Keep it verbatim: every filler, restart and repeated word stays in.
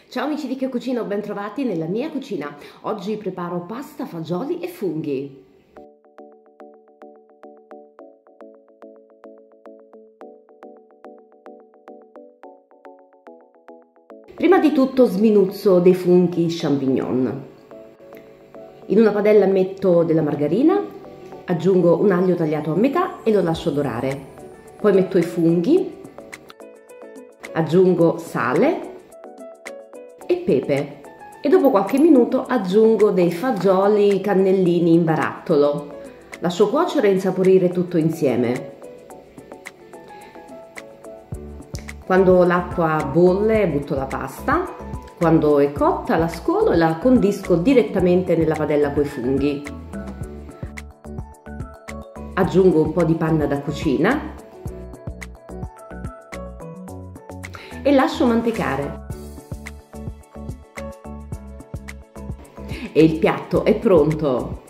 Ciao amici di Che Cucino, ben trovati nella mia cucina. Oggi preparo pasta, fagioli e funghi. Prima di tutto sminuzzo dei funghi champignon. In una padella metto della margarina, aggiungo un aglio tagliato a metà e lo lascio dorare. Poi metto i funghi, aggiungo sale e pepe e dopo qualche minuto aggiungo dei fagioli cannellini in barattolo. Lascio cuocere e insaporire tutto insieme. Quando l'acqua bolle butto la pasta, quando è cotta la scolo e la condisco direttamente nella padella coi funghi. Aggiungo un po' di panna da cucina e lascio mantecare. E il piatto è pronto!